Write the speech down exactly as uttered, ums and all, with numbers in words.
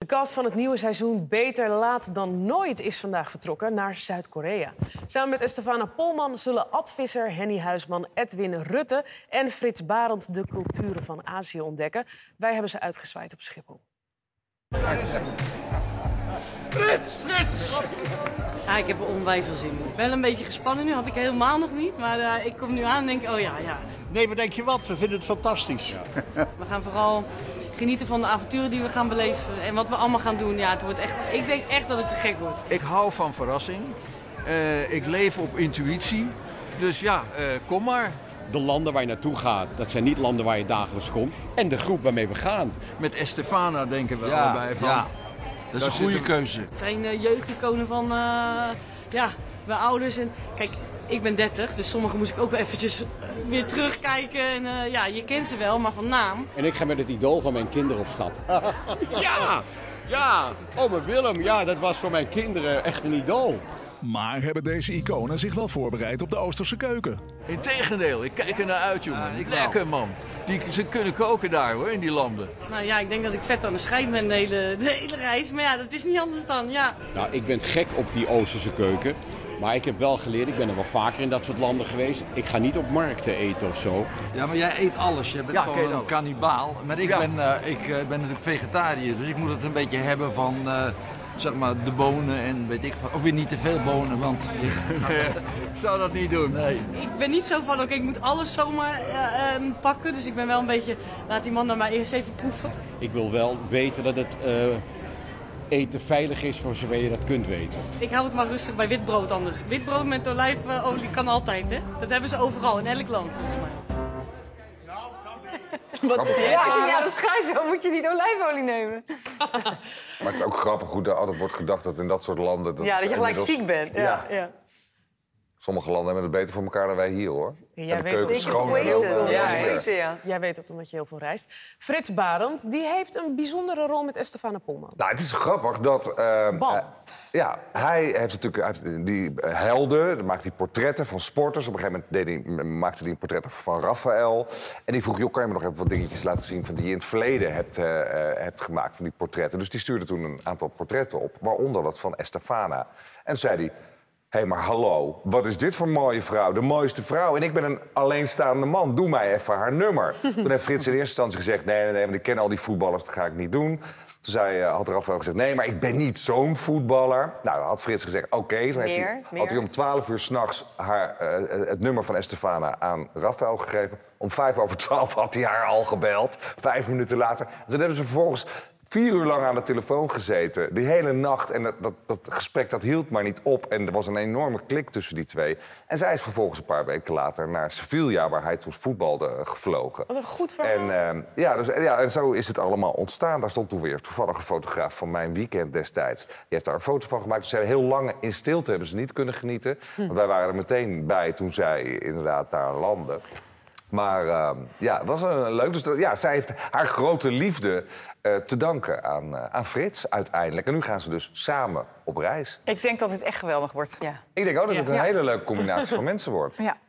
cast van het nieuwe seizoen Beter Laat Dan Nooit is vandaag vertrokken naar Zuid-Korea. Samen met Estefana Polman zullen Ad Visser, Henny Huisman, Edwin Rutte en Frits Barend de culturen van Azië ontdekken. Wij hebben ze uitgezwaaid op Schiphol. Frits, Frits! Ja, ik heb er onwijs veel zin in. Wel een beetje gespannen nu, had ik helemaal nog niet. Maar uh, ik kom nu aan en denk, oh ja, ja. Nee, maar denk je wat? We vinden het fantastisch. Ja. We gaan vooral genieten van de avonturen die we gaan beleven. En wat we allemaal gaan doen. Ja, het wordt echt, ik denk echt dat het te gek wordt. Ik hou van verrassing. Uh, ik leef op intuïtie. Dus ja, uh, kom maar. De landen waar je naartoe gaat, dat zijn niet landen waar je dagelijks komt. En de groep waarmee we gaan. Met Estefana denken we ja, allebei van. Ja. Dat is een goede keuze. Het zijn uh, jeugdiconen van, uh, ja, mijn ouders. En kijk, ik ben dertig, dus sommigen moest ik ook wel eventjes uh, weer terugkijken. En uh, ja, je kent ze wel, maar van naam. En ik ga met het idool van mijn kinderen op stap. Ja, ja. Oh, mijn Willem, ja, dat was voor mijn kinderen echt een idool. Maar hebben deze iconen zich wel voorbereid op de Oosterse keuken? Integendeel, ik kijk er naar uit, jongen. Ja, lekker, man. Die, ze kunnen koken daar, hoor, in die landen. Nou ja, ik denk dat ik vet aan de scheid ben de hele, de hele reis. Maar ja, dat is niet anders dan, ja. Nou, ik ben gek op die Oosterse keuken. Maar ik heb wel geleerd, ik ben er wel vaker in dat soort landen geweest. Ik ga niet op markten eten of zo. Ja, maar jij eet alles. Je bent ja, gewoon een kannibaal. Maar ik, ja. ben, uh, ik uh, ben natuurlijk vegetariër, dus ik moet het een beetje hebben van... Uh, zeg maar de bonen en weet ik van, ook weer niet te veel bonen, want... Ik zou dat niet doen. Nee. Ik ben niet zo van, oké, okay, ik moet alles zomaar uh, um, pakken. Dus ik ben wel een beetje, laat die man nou maar eerst even proeven. Ik wil wel weten dat het uh, eten veilig is voor zover je dat kunt weten. Ik hou het maar rustig bij witbrood anders. Witbrood met olijfolie kan altijd, hè. Dat hebben ze overal, in elk land volgens mij. Wat ja, als je niet aan de schijf wil, moet je niet olijfolie nemen. Maar het is ook grappig hoe er altijd wordt gedacht dat in dat soort landen... Dat ja, dat je gelijk inmiddels... ziek bent. Ja. Ja. Ja. Sommige landen hebben het beter voor elkaar dan wij hier, hoor. Jij weet het schoon heel veel. Ja, eten, ja. Jij weet het omdat je heel veel reist. Frits Barend, die heeft een bijzondere rol met Estefana Polman. Nou, het is grappig dat... Uh, Band. Uh, ja, hij heeft natuurlijk hij heeft die helden, dan maakt hij portretten van sporters. Op een gegeven moment deed hij, maakte hij een portret van Raphaël. En die vroeg, joh, kan je me nog even wat dingetjes laten zien... van die je in het verleden hebt, uh, uh, hebt gemaakt, van die portretten. Dus die stuurde toen een aantal portretten op, waaronder dat van Estefana. En toen zei hij... Hé, hey, maar hallo, wat is dit voor een mooie vrouw? De mooiste vrouw. En ik ben een alleenstaande man. Doe mij even haar nummer. Toen heeft Frits in eerste instantie gezegd... nee, nee, nee, want ik ken al die voetballers, dat ga ik niet doen. Toen zei, uh, had Raphaël gezegd... nee, maar ik ben niet zo'n voetballer. Nou, dan had Frits gezegd, oké. Okay. Toen heeft hij, had hij om twaalf uur s'nachts uh, het nummer van Estefana aan Raphaël gegeven. Om vijf over twaalf had hij haar al gebeld. Vijf minuten later. En toen hebben ze vervolgens... Vier uur lang aan de telefoon gezeten, die hele nacht. En dat, dat, dat gesprek dat hield maar niet op. En er was een enorme klik tussen die twee. En zij is vervolgens een paar weken later naar Sevilla... waar hij toen voetbalde, gevlogen. Wat een goed verhaal. En, uh, ja, dus, ja, en zo is het allemaal ontstaan. Daar stond toen weer toevallig een fotograaf van Mijn Weekend destijds. Die heeft daar een foto van gemaakt. Dus zij heel lang in stilte hebben ze niet kunnen genieten. Hm. Want wij waren er meteen bij toen zij inderdaad daar landde. Maar uh, ja, het was een leuk. Dus ja, zij heeft haar grote liefde uh, te danken aan, uh, aan Frits uiteindelijk. En nu gaan ze dus samen op reis. Ik denk dat het echt geweldig wordt. Ja. Ik denk ook dat het ja. een ja. hele leuke combinatie van mensen wordt. Ja.